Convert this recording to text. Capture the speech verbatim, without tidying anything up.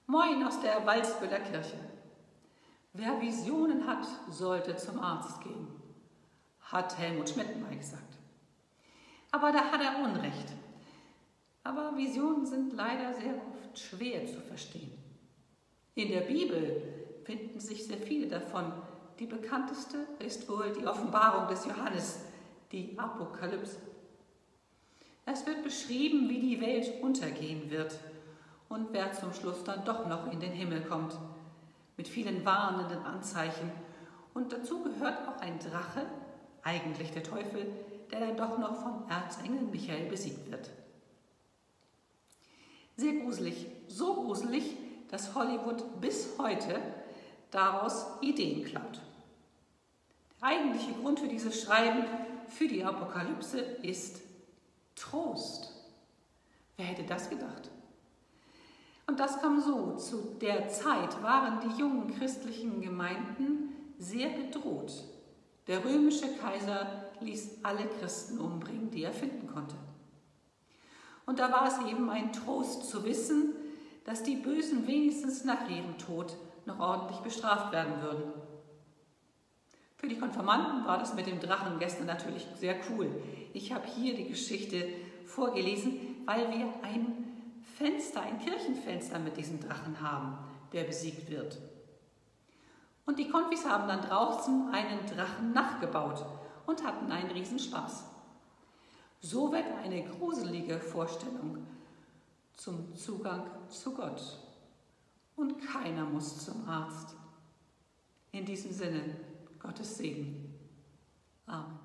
Moin aus der Walsbüller Kirche. Wer Visionen hat, sollte zum Arzt gehen, hat Helmut Schmidt mal gesagt. Aber da hat er Unrecht. Aber Visionen sind leider sehr oft schwer zu verstehen. In der Bibel finden sich sehr viele davon. Die bekannteste ist wohl die Offenbarung des Johannes, die Apokalypse. Es wird beschrieben, wie die Welt untergehen wird und wer zum Schluss dann doch noch in den Himmel kommt, mit vielen warnenden Anzeichen. Und dazu gehört auch ein Drache, eigentlich der Teufel, der dann doch noch vom Erzengel Michael besiegt wird. Sehr gruselig, so gruselig, dass Hollywood bis heute daraus Ideen klaut. Der eigentliche Grund für dieses Schreiben, für die Apokalypse, ist Trost. Wer hätte das gedacht? Und das kam so: Zu der Zeit waren die jungen christlichen Gemeinden sehr bedroht. Der römische Kaiser ließ alle Christen umbringen, die er finden konnte. Und da war es eben ein Trost zu wissen, dass die Bösen wenigstens nach ihrem Tod noch ordentlich bestraft werden würden. Für die Konfirmanden war das mit dem Drachen gestern natürlich sehr cool. Ich habe hier die Geschichte vorgelesen, weil wir ein Fenster, ein Kirchenfenster mit diesem Drachen haben, der besiegt wird. Und die Konfis haben dann draußen einen Drachen nachgebaut und hatten einen Riesenspaß. So wird eine gruselige Vorstellung zum Zugang zu Gott. Und keiner muss zum Arzt. In diesem Sinne, Gottes Segen. Amen.